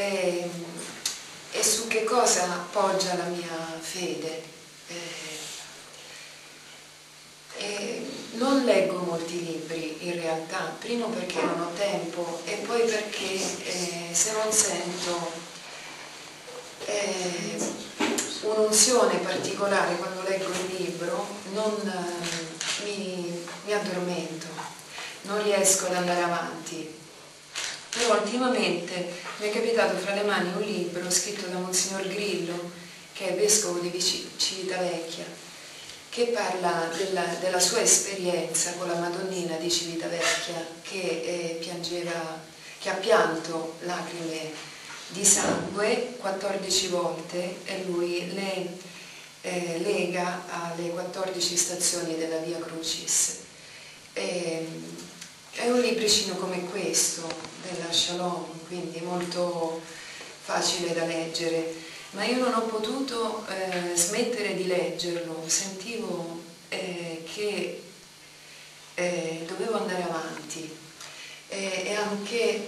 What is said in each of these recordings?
e su che cosa poggia la mia fede. Non leggo molti libri in realtà, primo perché non ho tempo e poi perché se non sento un'unzione particolare quando leggo il libro mi addormento, non riesco ad andare avanti. Però ultimamente mi è capitato fra le mani un libro scritto da Monsignor Grillo, che è vescovo di Civitavecchia, che parla della sua esperienza con la Madonnina di Civitavecchia, che ha pianto lacrime di sangue 14 volte e lui le lega alle 14 stazioni della Via Crucis. È un libricino come questo, della Shalom, quindi molto facile da leggere. Ma io non ho potuto smettere di leggerlo, sentivo che dovevo andare avanti e anche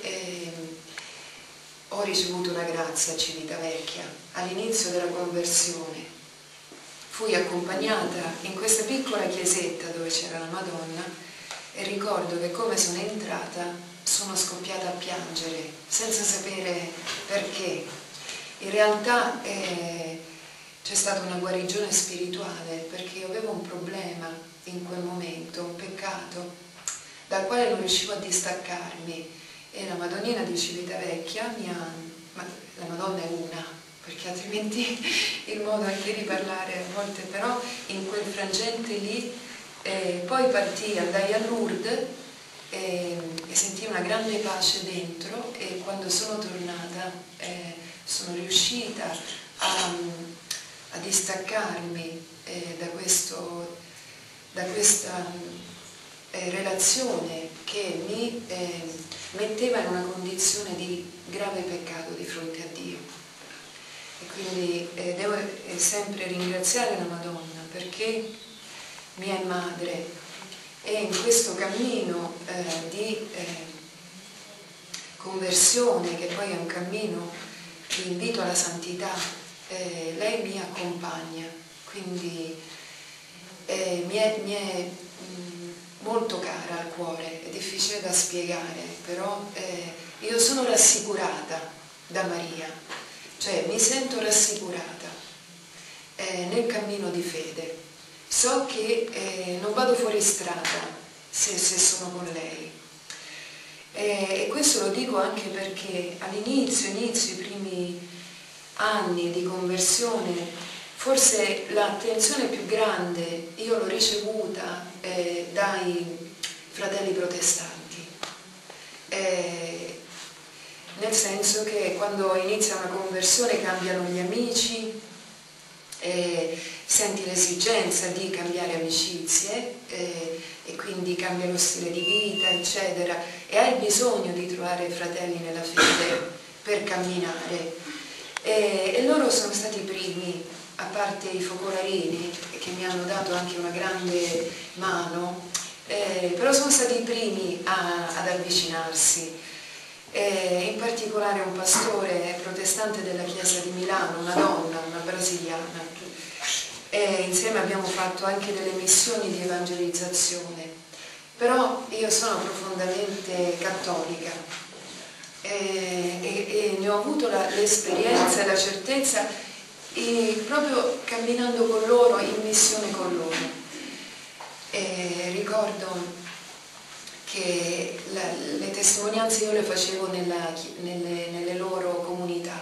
ho ricevuto una grazia a Civitavecchia. All'inizio della conversione fui accompagnata in questa piccola chiesetta dove c'era la Madonna e ricordo che come sono entrata sono scoppiata a piangere senza sapere perché. In realtà c'è stata una guarigione spirituale perché io avevo un problema in quel momento, un peccato dal quale non riuscivo a distaccarmi e la Madonnina di Civitavecchia la Madonna è una, perché altrimenti il modo anche di parlare a volte, però in quel frangente lì poi andai a Lourdes e sentii una grande pace dentro e quando sono tornata sono riuscita a distaccarmi da questa relazione che mi metteva in una condizione di grave peccato di fronte a Dio. E quindi devo sempre ringraziare la Madonna perché mi è madre e in questo cammino di conversione, che poi è un cammino di invito alla santità, lei mi accompagna, quindi mi è molto cara al cuore, è difficile da spiegare, però io sono rassicurata da Maria, cioè mi sento rassicurata nel cammino di fede. So che non vado fuori strada se sono con lei. E questo lo dico anche perché all'inizio, i primi anni di conversione, forse l'attenzione più grande io l'ho ricevuta dai fratelli protestanti, nel senso che quando inizia una conversione cambiano gli amici, senti l'esigenza di cambiare amicizie e quindi cambia lo stile di vita, eccetera, e hai bisogno di trovare fratelli nella fede per camminare. E loro sono stati i primi, a parte i focolarini, che mi hanno dato anche una grande mano, però sono stati i primi ad avvicinarsi. In particolare un pastore protestante della chiesa di Milano, una donna, una brasiliana, e insieme abbiamo fatto anche delle missioni di evangelizzazione. Però io sono profondamente cattolica e ne ho avuto l'esperienza e la certezza proprio camminando con loro, in missione con loro. Ricordo che le testimonianze io le facevo nelle loro comunità,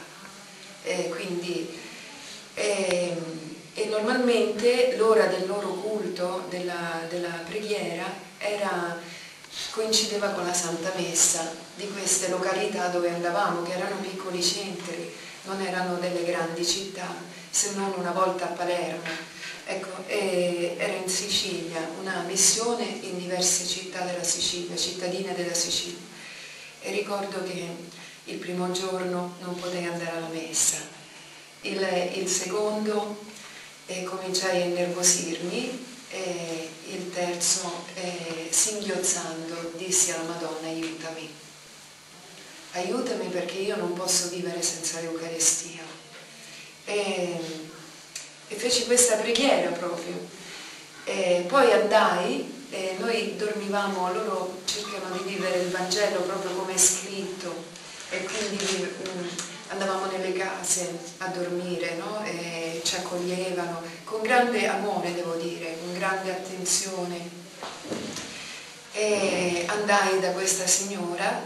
e normalmente l'ora del loro culto, della preghiera, coincideva con la Santa Messa di queste località dove andavamo, che erano piccoli centri, non erano delle grandi città, se non una volta a Palermo. Ecco, era in Sicilia, una missione in diverse città della Sicilia, cittadine della Sicilia. E ricordo che il primo giorno non potei andare alla messa, il secondo cominciai a innervosirmi, e il terzo, singhiozzando, dissi alla Madonna: aiutami. aiutami perché io non posso vivere senza l'Eucaristia. E feci questa preghiera proprio. Poi andai, noi dormivamo, loro cercano di vivere il Vangelo proprio come è scritto, e quindi andavamo nelle case a dormire, no? E ci accoglievano con grande amore, devo dire, con grande attenzione. E andai da questa signora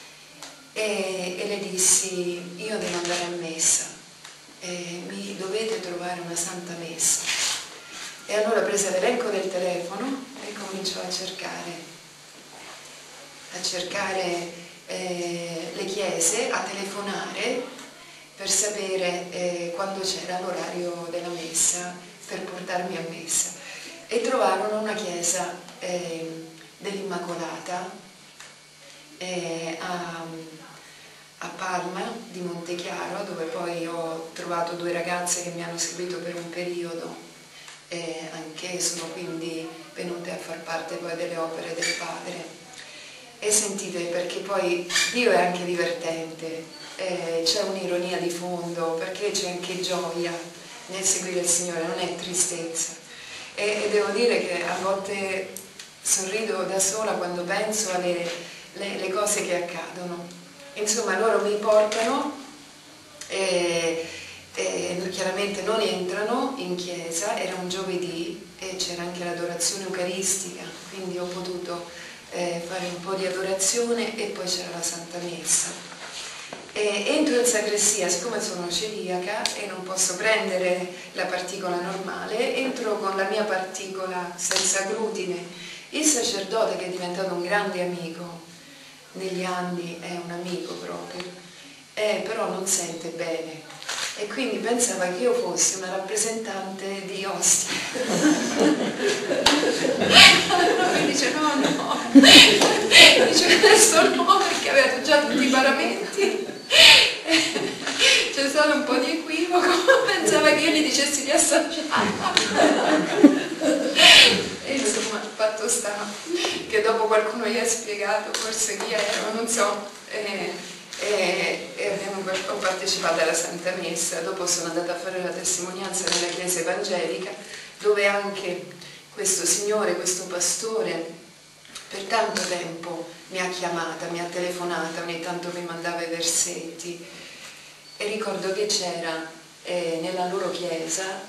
e le dissi: io devo andare a messa, mi dovete trovare una santa messa. E allora prese l'elenco del telefono e cominciò a cercare le chiese, a telefonare per sapere quando c'era l'orario della messa, per portarmi a messa. E trovarono una chiesa dell'Immacolata a Parma di Montechiaro, dove poi ho trovato 2 ragazze che mi hanno seguito per un periodo, anche sono quindi venute a far parte poi delle opere del Padre. E sentite, perché poi Dio è anche divertente, c'è un'ironia di fondo, perché c'è anche gioia nel seguire il Signore, non è tristezza. E devo dire che a volte sorrido da sola quando penso alle cose che accadono. Insomma, loro mi portano e chiaramente non entrano in chiesa, era un giovedì e c'era anche l'adorazione eucaristica, quindi ho potuto fare un po' di adorazione e poi c'era la Santa Messa. Entro in sacrestia, siccome sono celiaca e non posso prendere la particola normale, entro con la mia particola senza glutine. Il sacerdote, che è diventato un grande amico negli anni, è un amico proprio, però non sente bene e quindi pensava che io fossi una rappresentante di ostie. Allora mi dice no, dice adesso no, perché aveva già tutti i paramenti. C'è stato un po' di equivoco, pensava che io gli dicessi di assaggiare. E insomma, il fatto sta che dopo qualcuno gli ha spiegato forse chi ero, non so, ho partecipato alla Santa Messa. Dopo sono andata a fare la testimonianza nella chiesa evangelica, dove anche questo signore, questo pastore, per tanto tempo mi ha chiamata, mi ha telefonata, ogni tanto mi mandava i versetti, e ricordo che c'era nella loro chiesa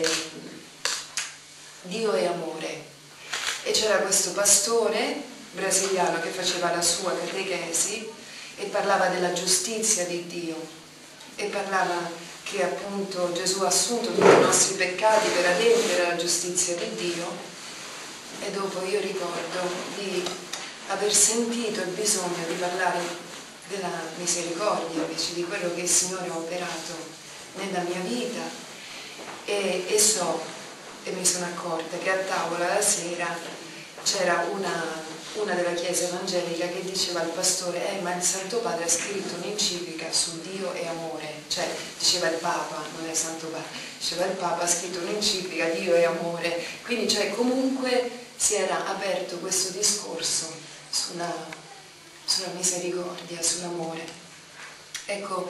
Dio è amore, e c'era questo pastore brasiliano che faceva la sua catechesi e parlava della giustizia di Dio e parlava che appunto Gesù ha assunto tutti i nostri peccati per adempiere alla giustizia di Dio. E dopo io ricordo di aver sentito il bisogno di parlare della misericordia, invece di quello che il Signore ha operato nella mia vita, e mi sono accorta che a tavola la sera c'era una della chiesa evangelica che diceva al pastore: ma il Santo Padre ha scritto un'enciclica su Dio e amore, cioè diceva il Papa, non è il Santo Padre, diceva il Papa ha scritto un'enciclica, Dio e amore, quindi cioè comunque si era aperto questo discorso sulla misericordia, sull'amore. Ecco,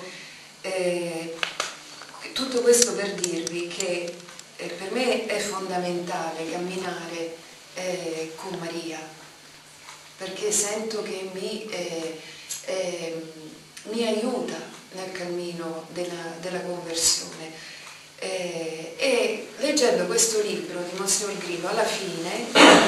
tutto questo per dirvi che per me è fondamentale camminare con Maria, perché sento che mi aiuta nel cammino della conversione. E leggendo questo libro di Monsignor Grillo, alla fine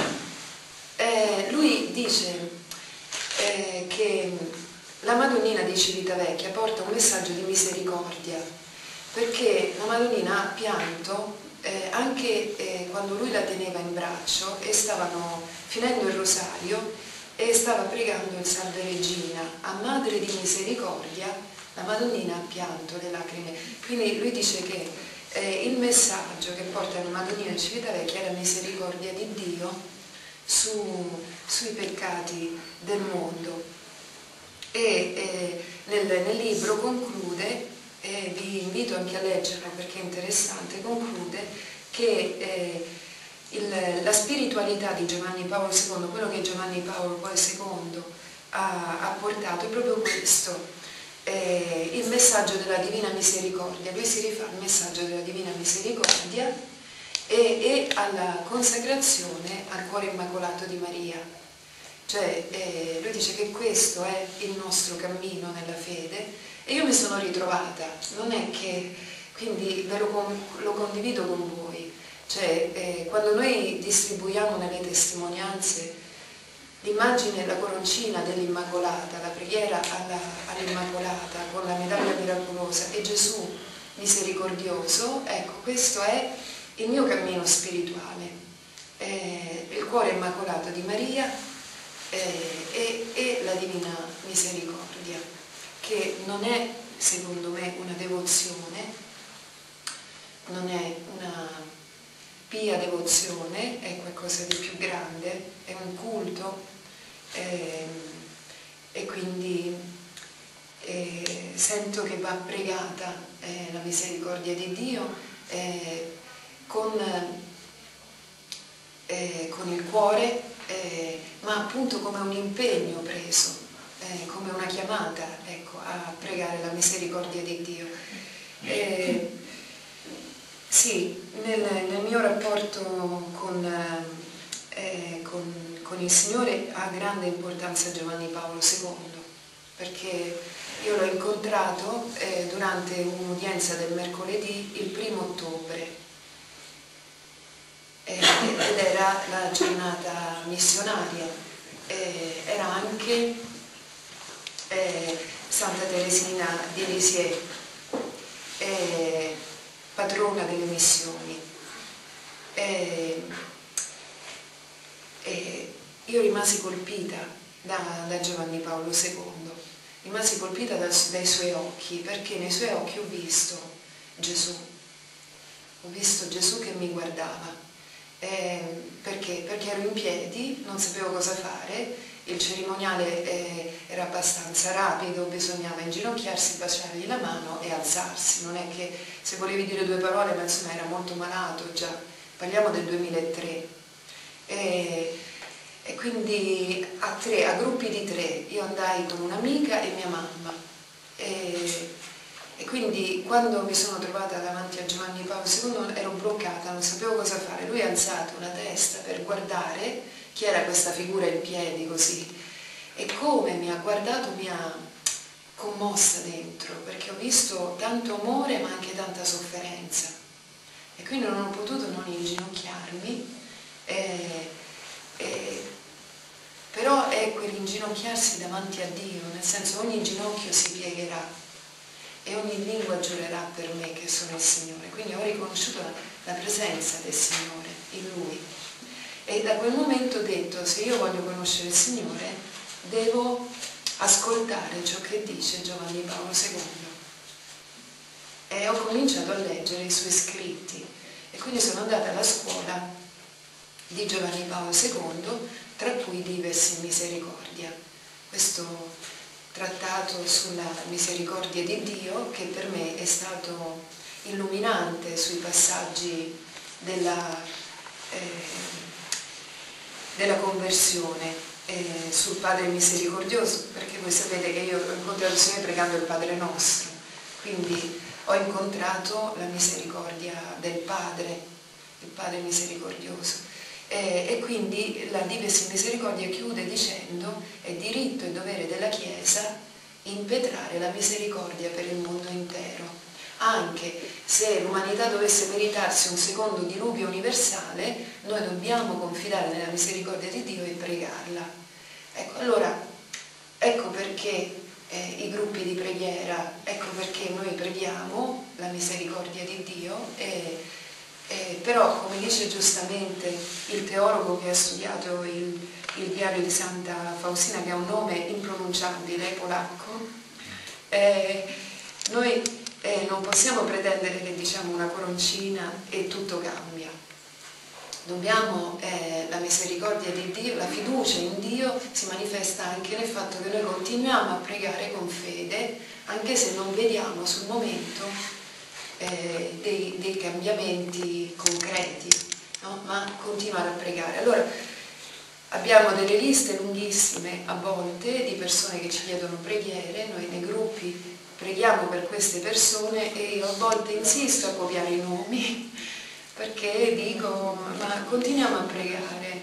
lui dice che la Madonnina di Civitavecchia porta un messaggio di misericordia, perché la Madonnina ha pianto anche quando lui la teneva in braccio e stavano finendo il rosario e stava pregando il Salve Regina. A Madre di Misericordia la Madonnina ha pianto le lacrime, quindi lui dice che il messaggio che porta la Madonnina di Civitavecchia è la misericordia di Dio sui peccati del mondo. E nel libro conclude, vi invito anche a leggerlo perché è interessante, conclude che la spiritualità di Giovanni Paolo II, quello che Giovanni Paolo poi II ha portato è proprio questo, il messaggio della Divina Misericordia. Lui si rifà al messaggio della Divina Misericordia e alla consacrazione al cuore immacolato di Maria. Cioè lui dice che questo è il nostro cammino nella fede e io mi sono ritrovata, non è che, quindi lo condivido con voi, cioè quando noi distribuiamo nelle testimonianze l'immagine, la coroncina dell'Immacolata, la preghiera all'Immacolata con la medaglia miracolosa e Gesù misericordioso, ecco, questo è il mio cammino spirituale, il cuore immacolato di Maria e la Divina Misericordia, che non è, secondo me, una devozione, non è una pia devozione, è qualcosa di più grande, è un culto, e quindi sento che va pregata la misericordia di Dio con il cuore, ma appunto come un impegno preso, come una chiamata, ecco, a pregare la misericordia di Dio. Sì, nel mio rapporto con il Signore ha grande importanza Giovanni Paolo II, perché io l'ho incontrato durante un'udienza del mercoledì il 1° ottobre ed era la giornata missionaria, era anche Santa Teresina di Lisieux, patrona delle missioni. Io rimasi colpita da Giovanni Paolo II, rimasi colpita dai suoi occhi, perché nei suoi occhi ho visto Gesù che mi guardava. Perché ero in piedi, non sapevo cosa fare, il cerimoniale era abbastanza rapido, bisognava inginocchiarsi, baciargli la mano e alzarsi, non è che se volevi dire 2 parole, ma insomma era molto malato già, parliamo del 2003. E quindi a gruppi di 3, io andai con un'amica e mia mamma. E quindi quando mi sono trovata davanti a Giovanni Paolo II ero bloccata, non sapevo cosa fare. Lui ha alzato la testa per guardare chi era questa figura in piedi così, e come mi ha guardato mi ha commossa dentro, perché ho visto tanto amore ma anche tanta sofferenza, e quindi non ho potuto non inginocchiarmi, però è quell'inginocchiarsi davanti a Dio, nel senso ogni ginocchio si piegherà e ogni lingua giurerà per me che sono il Signore. Quindi ho riconosciuto la presenza del Signore in Lui, e da quel momento ho detto: se io voglio conoscere il Signore devo ascoltare ciò che dice Giovanni Paolo II, e ho cominciato a leggere i suoi scritti, e quindi sono andata alla scuola di Giovanni Paolo II, tra cui Dives in Misericordia, questo trattato sulla misericordia di Dio, che per me è stato illuminante sui passaggi della conversione, sul Padre misericordioso, perché voi sapete che io ho incontrato il Signore pregando il Padre nostro, quindi ho incontrato la misericordia del Padre, il Padre misericordioso. E quindi la Dives in Misericordia chiude dicendo: è diritto e dovere della Chiesa impetrare la misericordia per il mondo intero, anche se l'umanità dovesse meritarsi un secondo diluvio universale, noi dobbiamo confidare nella misericordia di Dio e pregarla. Ecco, allora, ecco perché i gruppi di preghiera, ecco perché noi preghiamo la misericordia di Dio, però, come dice giustamente il teologo che ha studiato il diario di Santa Faustina, che ha un nome impronunciabile, polacco, noi non possiamo pretendere che diciamo una coroncina e tutto cambia. Dobbiamo, la misericordia di Dio, la fiducia in Dio si manifesta anche nel fatto che noi continuiamo a pregare con fede, anche se non vediamo sul momento dei cambiamenti concreti, no? Ma continuare a pregare. Allora, abbiamo delle liste lunghissime a volte di persone che ci chiedono preghiere, noi nei gruppi preghiamo per queste persone e io a volte insisto a copiare i nomi perché dico ma continuiamo a pregare,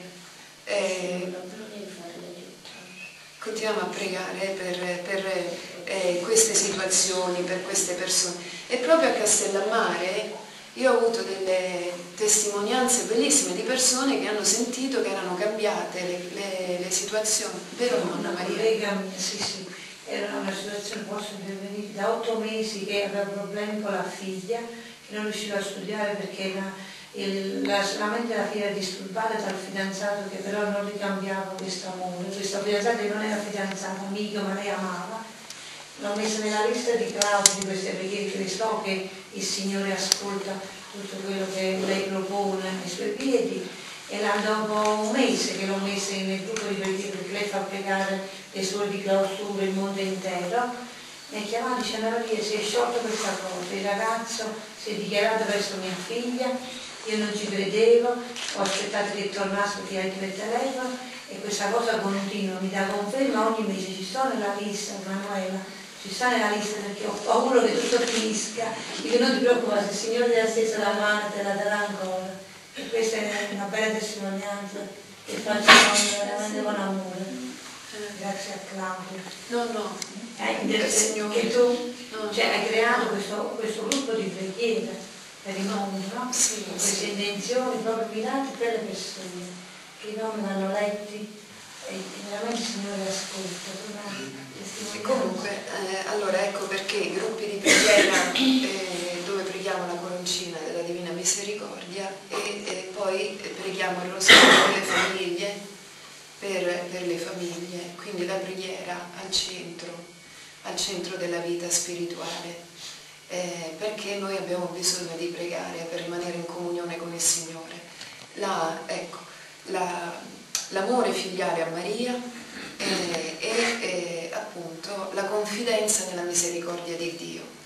continuiamo a pregare per queste situazioni, per queste persone. E proprio a Castellammare io ho avuto delle testimonianze bellissime di persone che hanno sentito che erano cambiate le situazioni, vero Nonna Maria? Una collega mia, sì, era una situazione, posso intervenire, da 8 mesi che aveva problemi con la figlia, che non riusciva a studiare perché la mente la figlia era disturbata dal fidanzato che però non ricambiava questo amore, questo fidanzato che non era fidanzato, amico, ma lei amava. L'ho messa nella lista di Claudio di queste preghiere, che so che il Signore ascolta tutto quello che lei propone ai suoi piedi, e dopo un mese che l'ho messa nel gruppo di preghiere, perché lei fa pregare le suore di clausura il mondo intero, mi ha chiamato dicendo Maria, si è sciolta questa cosa, il ragazzo si è dichiarato verso mia figlia, io non ci credevo, ho aspettato che tornasse perché era per telefono e questa cosa continua, mi dà conferma ogni mese, ci sto nella lista, Manuela, ci sta nella lista perché ho paura che tutto finisca, dico non ti preoccupare, se il Signore ti ha stessa la mano te la darà ancora, e questa è una bella testimonianza che faccio veramente con amore. Grazie a Claudio. No, che tu hai creato questo gruppo di preghiera per il mondo, no? Sì, con queste intenzioni proprio mirate per le persone, che i nomi vanno letti e veramente il Signore ascolta. E comunque, allora ecco perché i gruppi di preghiera dove preghiamo la coroncina della Divina Misericordia e poi preghiamo il rosario per le famiglie, per le famiglie, quindi la preghiera al centro della vita spirituale, perché noi abbiamo bisogno di pregare per rimanere in comunione con il Signore. L'amore filiale a Maria e appunto la confidenza nella misericordia di Dio.